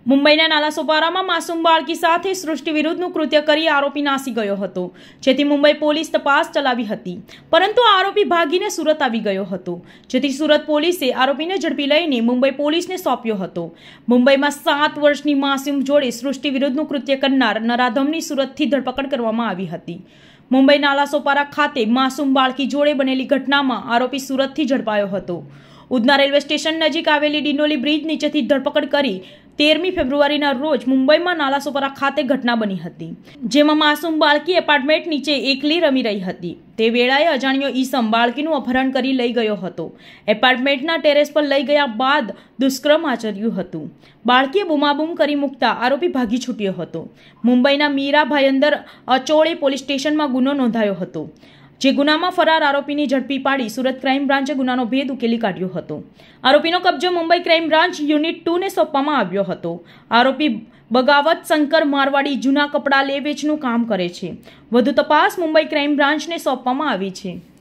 મુંબઈના નાલાસોપારામાં માસૂમ બાળકી સાથે સૃષ્ટિ વિરુદ્ધનું કૃત્ય કરી આરોપી નાસી ગયો હતો, જેથી મુંબઈ પોલીસ તપાસ ચલાવી હતી, પરંતુ આરોપી ભાગીને સુરત આવી ગયો હતો, જેથી સુરત પોલીસે આરોપીને ઝડપી લઈને મુંબઈ પોલીસને સોંપ્યો હતો। મુંબઈમાં 7 વર્ષની માસૂમ જોડે સૃષ્ટિ વિરુદ્ધનું કૃત્ય કરનાર નરાધમની સુરતથી ધરપકડ કરવામાં આવી હતી। મુંબઈ નાલાસોપારા ખાતે માસૂમ બાળકી જોડે બનેલી ઘટનામાં આરોપી સુરતથી ઝડપાયો હતો। ઉધના રેલવે સ્ટેશન નજીક આવેલી ડિંડોલી બ્રિજ નીચેથી ધરપકડ કરી 13મી ફેબ્રુઆરીના રોજ મુંબઈમાં નાલાસોપારા ખાતે ઘટના બની હતી, જેમાં માસૂમ બાળકી એપાર્ટમેન્ટ નીચે એકલી રમી રહી હતી। તે વેળાએ અજાણ્યો ઈસમ બાળકીનું અપહરણ કરી લઈ ગયો હતો। એપાર્ટમેન્ટના ટેરેસ પર લઈ ગયા બાદ દુષ્કર્મ આચર્યું હતું। બાળકીએ બૂમાબૂમ કરી મૂકતા આરોપી ભાગી છૂટ્યો હતો। મુંબઈના મીરા ભાયંદર અચોળે પોલીસ સ્ટેશનમાં ગુનો નોંધાયો હતો, જે ગુનામાં ફરાર આરોપીની ઝડપી પાડી સુરત ક્રાઇમ બ્રાન્ચે ગુનાનો ભેદ ઉકેલી કાઢ્યો હતો। આરોપીનો કબજો મુંબઈ ક્રાઇમ બ્રાન્ચ યુનિટ 2 ને સોંપવામાં આવ્યો હતો। આરોપી બગાવત શંકર મારવાડી જૂના કપડાં લે વેચનું કામ કરે છે। વધુ તપાસ મુંબઈ ક્રાઇમ બ્રાન્ચને સોંપવામાં આવી છે।